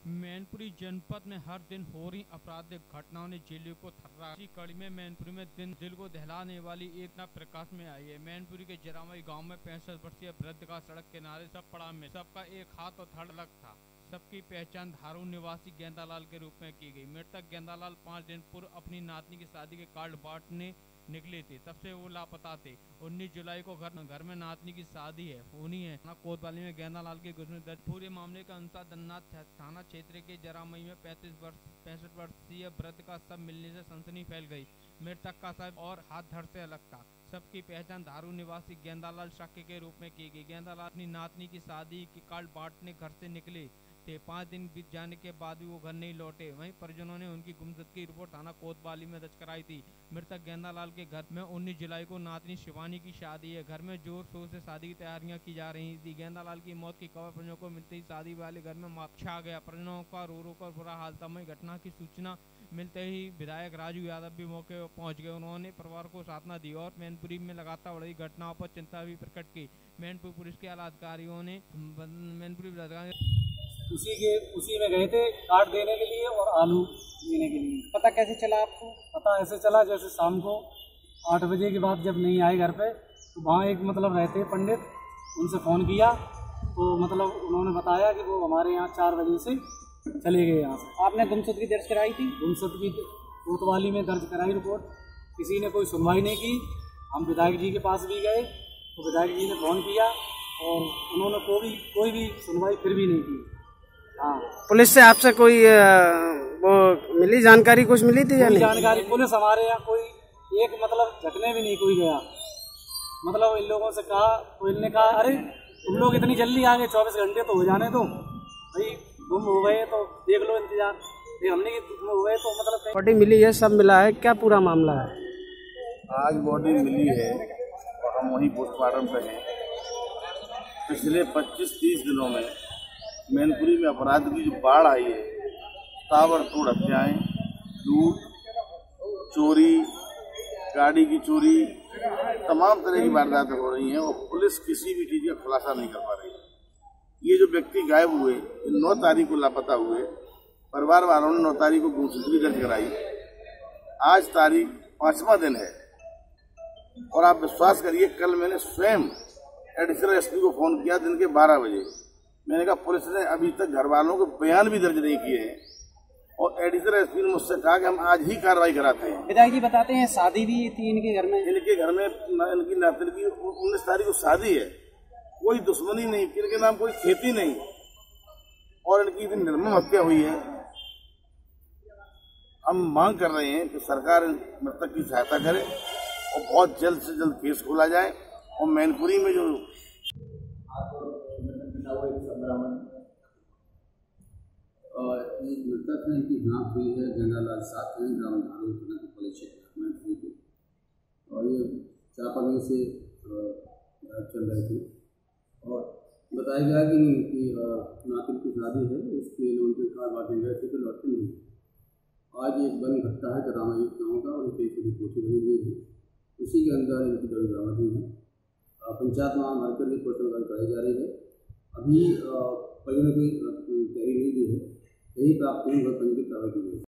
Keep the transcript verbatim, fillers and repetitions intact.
मैनपुरी जनपद में हर दिन हो रही आपराधिक घटनाओं ने जेलों को थर्रा। इसी कड़ी में मैनपुरी में दिन दिल को दहलाने वाली एक घटना प्रकाश में आई है। मैनपुरी के जरामई गांव में पैंसठ वर्षीय वृद्ध का सड़क किनारे सब पड़ा में सबका एक हाथ और धड़ अलग था। सबकी पहचान धारू निवासी गेंदालाल के रूप में की गई। मृतक गेंदालाल पाँच दिन पूर्व अपनी नातनी की शादी के कार्ड बांटने निकले थे, तब से वो लापता थे। उन्नीस जुलाई को घर घर में नातनी की शादी है होनी है। कोतवाली में गेंदालाल के गुजर दर्ज। पूरे मामले का अनुसार दन्नाथ थाना क्षेत्र के जरामई में पैंतीस वर्ष पैंसठ वर्षीय वृद्ध का शव मिलने से सनसनी फैल गई। मृतक का शव और हाथ धड़ से अलग था। सबकी पहचान धारू निवासी गेंदालाल शक्य के रूप में की गई। गेंदालाल अपनी नातनी की शादी की कार्ड बांटने घर से निकले थे। पाँच दिन बीत जाने के बाद भी वो घर नहीं लौटे। वहीं परिजनों ने उनकी गुमशुदगी की रिपोर्ट थाना कोतवाली में दर्ज कराई थी। मृतक गेंदालाल के घर में उन्नीस जुलाई को नातनी शिवानी की शादी है। घर में जोर शोर से शादी की तैयारियां की जा रही थी। गेंदालाल की मौत की खबर परिजनों को मिलते ही शादी वाले घर में मात छा गया। परिजनों का रो रो कर बुरा हाल था। वहीं घटना की सूचना मिलते ही विधायक राजू यादव भी मौके पर पहुंच गए। उन्होंने परिवार को सांत्वना दी और मैनपुरी में लगातार बढ़ रही घटनाओं पर चिंता भी प्रकट की। मैनपुरी पुलिस के आला अधिकारियों ने मैनपुरी उसी के उसी में गए थे कार्ड देने के लिए और आलू देने के लिए। पता कैसे चला आपको? पता ऐसे चला जैसे शाम को आठ बजे के बाद जब नहीं आए घर पे, तो वहाँ एक मतलब रहते पंडित, उनसे फ़ोन किया तो मतलब उन्होंने बताया कि वो हमारे यहाँ चार बजे से चले गए यहाँ से। आपने गुमशुदगी दर्ज कराई थी? गुमशुदगी कोतवाली में दर्ज कराई रिपोर्ट, किसी ने कोई सुनवाई नहीं की। हम विधायक जी के पास भी गए तो विधायक जी ने फ़ोन किया और उन्होंने कोई कोई भी सुनवाई फिर भी नहीं की। हाँ, पुलिस से आपसे कोई वो मिली जानकारी, कुछ मिली थी या नहीं? जानकारी पुलिस हमारे यहाँ कोई एक मतलब झटने भी नहीं कोई गया। मतलब इन लोगों से कहा तो इनने कहा अरे तुम लोग इतनी जल्दी आ गए, चौबीस घंटे तो हो जाने दो भाई, गुम हो गए तो देख लो इंतजार। हमने कि गुम हो गए तो मतलब बॉडी मिली है, सब मिला है, क्या पूरा मामला है? आज बॉडी मिली है और हम वहीं पोस्टमार्टम पे हैं। पिछले पच्चीस तीस दिनों में मैनपुरी में अपराध की जो बाढ़ आई है, ताबड़तोड़ हत्याएं, लूट, चोरी, गाड़ी की चोरी, तमाम तरह की वारदातें हो रही हैं और पुलिस किसी भी चीज़ का खुलासा नहीं कर पा रही है। ये जो व्यक्ति गायब हुए, नौ तारीख को लापता हुए, परिवार वालों ने नौ तारीख को गुमशुदगी दर्ज कराई। आज तारीख पांचवा दिन है और आप विश्वास करिए कल मैंने स्वयं एडिशनल एसपी को फोन किया दिन के बारह बजे। मैंने कहा पुलिस ने अभी तक घर वालों को बयान भी दर्ज नहीं किए हैं और एडिशनल एसपी ने मुझसे कहा कि हम आज ही कार्रवाई कराते हैं। विधायक जी बताते हैं शादी भी थी इनके घर में। इनके घर में इनकी नातनी की उन्नीस तारीख को शादी है। कोई दुश्मनी नहीं, इनके नाम कोई खेती नहीं और इनकी भी निर्मम हत्या हुई है। हम मांग कर रहे हैं कि सरकार मृतक की सहायता करे और बहुत जल्द से जल्द केस खोला जाए और मैनपुरी में जो मृतक है इनकी नाम हुई है गेंदालाल साथ हैं, ग्राम धारू थाना के पुलिस क्षेत्र में और ये चापानी से चल रहे थे और बताया गया कि इनकी नातिन की शादी है, उसके लिए उनके कार बांटे गए थे तो लौटते नहीं। आज एक बड़ी घटना है जरामई गाँव का, उनकी पूरी कोठी बनी हुई है, उसी के अंदर इनकी दौड़ बरामद हुई है। पंचायत में मरकर की पोस्टमार्टम कराई जा रही है। अभी परिजनों की तैयारी नहीं दी है, यही प्राप्त हुई और पंजीकृत कार्रवाई की गई।